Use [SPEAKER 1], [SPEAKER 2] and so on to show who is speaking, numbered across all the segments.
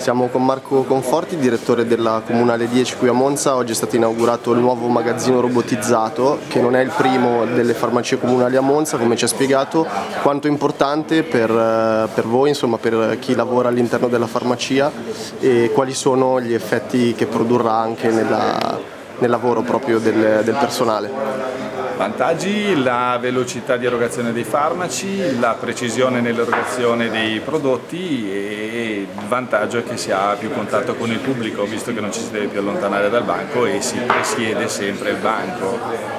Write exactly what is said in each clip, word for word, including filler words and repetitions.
[SPEAKER 1] Siamo con Marco Conforti, direttore della Comunale dieci qui a Monza. Oggi è stato inaugurato il nuovo magazzino robotizzato, che non è il primo delle farmacie comunali a Monza, come ci ha spiegato. Quanto è importante per, per voi, insomma, per chi lavora all'interno della farmacia, e quali sono gli effetti che produrrà anche nella, nel lavoro proprio del, del personale.
[SPEAKER 2] Vantaggi: la velocità di erogazione dei farmaci, la precisione nell'erogazione dei prodotti, e il vantaggio è che si ha più contatto con il pubblico, visto che non ci si deve più allontanare dal banco e si presiede sempre il banco.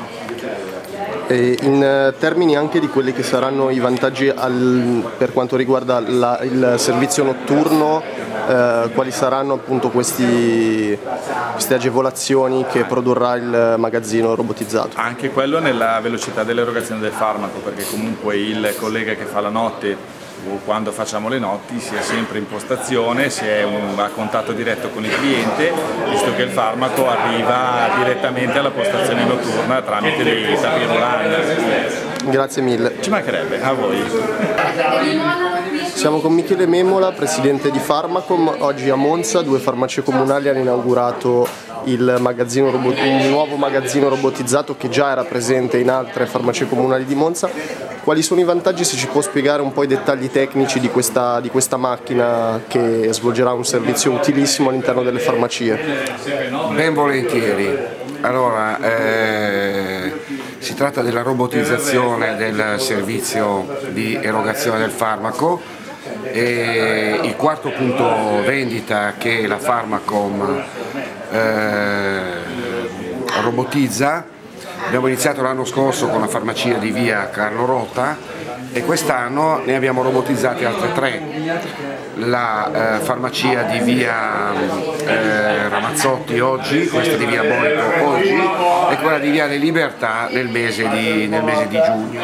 [SPEAKER 1] E in termini anche di quelli che saranno i vantaggi al, per quanto riguarda la, il servizio notturno, eh, quali saranno appunto questi, queste agevolazioni che produrrà il magazzino robotizzato? Anche quello
[SPEAKER 2] nella velocità dell'erogazione del farmaco, perché comunque il collega che fa la notte o quando facciamo le notti si è sempre in postazione, si è un, a contatto diretto con il cliente, visto che il farmaco arriva direttamente alla postazione notturna tramite dei tapis roulant.
[SPEAKER 1] Grazie mille.
[SPEAKER 2] Ci mancherebbe, a voi.
[SPEAKER 1] Siamo con Michele Memola, presidente di Pharmacom. Oggi a Monza due farmacie comunali hanno inaugurato il, magazzino robot, il nuovo magazzino robotizzato che già era presente in altre farmacie comunali di Monza. Quali sono i vantaggi, se ci può spiegare un po' i dettagli tecnici di questa, di questa macchina che svolgerà un servizio utilissimo all'interno delle farmacie?
[SPEAKER 3] Ben volentieri. Allora, eh, si tratta della robotizzazione del servizio di erogazione del farmaco, e il quarto punto vendita che la Pharmacom eh, robotizza. Abbiamo iniziato l'anno scorso con la farmacia di via Carlo Rota e quest'anno ne abbiamo robotizzate altre tre. La eh, farmacia di via eh, Ramazzotti oggi, questa di via Boico oggi, e quella di via Le Libertà nel mese di, nel mese di giugno.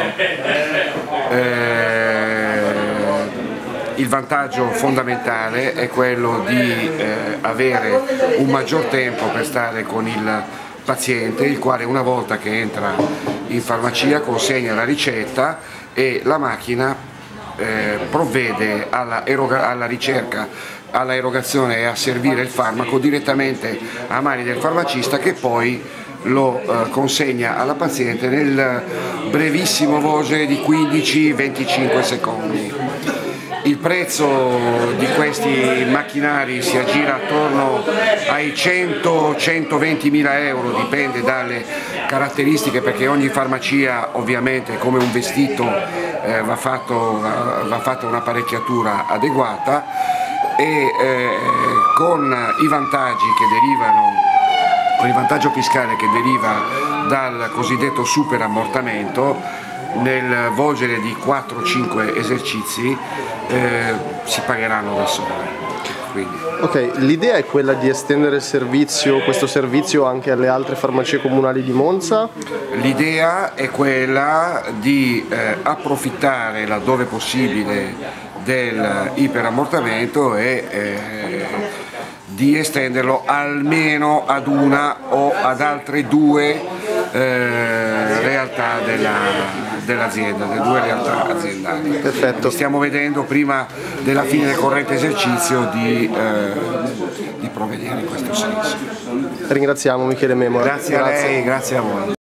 [SPEAKER 3] Eh, Il vantaggio fondamentale è quello di eh, avere un maggior tempo per stare con il paziente, il quale una volta che entra in farmacia consegna la ricetta e la macchina eh, provvede alla, eroga, alla ricerca, alla erogazione e a servire il farmaco direttamente a mani del farmacista, che poi lo eh, consegna alla paziente nel brevissimo volgere di quindici venticinque secondi. Il prezzo di questi macchinari si aggira attorno ai cento centoventi mila euro, dipende dalle caratteristiche, perché ogni farmacia ovviamente, come un vestito, eh, va, fatto, va fatta un'apparecchiatura adeguata, e eh, con i vantaggi che derivano, con il vantaggio fiscale che deriva dal cosiddetto super ammortamento, nel volgere di quattro cinque esercizi eh, si pagheranno da soli. Quindi.
[SPEAKER 1] Ok, l'idea è quella di estendere il servizio, questo servizio anche alle altre farmacie comunali di Monza?
[SPEAKER 3] L'idea è quella di eh, approfittare laddove possibile del iperammortamento e eh, di estenderlo almeno ad una o ad altre due eh, realtà dell'azienda, delle due realtà aziendali.
[SPEAKER 1] Perfetto.
[SPEAKER 3] Stiamo vedendo prima della fine del corrente esercizio di, eh, di provvedere in questo senso.
[SPEAKER 1] Ringraziamo Michele Memola.
[SPEAKER 3] Grazie a lei, grazie a voi.